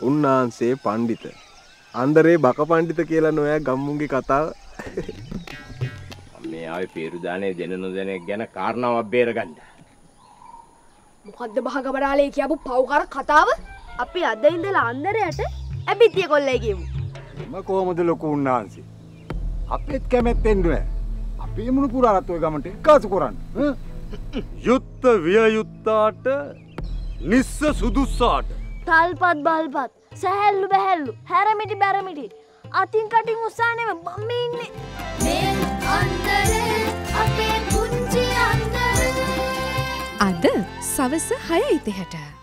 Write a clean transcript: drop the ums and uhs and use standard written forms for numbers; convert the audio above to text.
උන්නාන්සේ පඬිත. අන්දරේ බක පඬිත කියලා නොයා ගම්මුන්ගේ කතාව. මේ ආවේ පේරුදානේ දෙන නොදෙනෙක් ගැන කාරණාවක් බේරගන්න. මොකද්ද බහගබඩාලේ කියපු පව්කාර කතාව? අපි අද ඉඳලා අන්දරයට ඇබිතිය කොල්ලයි කියමු. මම කොහොමද ලොකු උන්නාන්සේ? අපිත් කැමැත්තෙන් නෑ. අපි මුණු පුරාලත් ඔය ගමන්ට එක්කාසු කරන්නේ. යුත්ත වියයුත්තාට නිස්ස සුදුස්සාට තල්පත් බල්පත් සැහැල්ලු බැහැල්ලු හැරමිටි බැරමිටි අතින් කටින් උස්සා නෙමෙයි මම ඉන්නේ මේ අන්තරේ අපේ පුංචි අන්තරේ අද සවස 6:30ට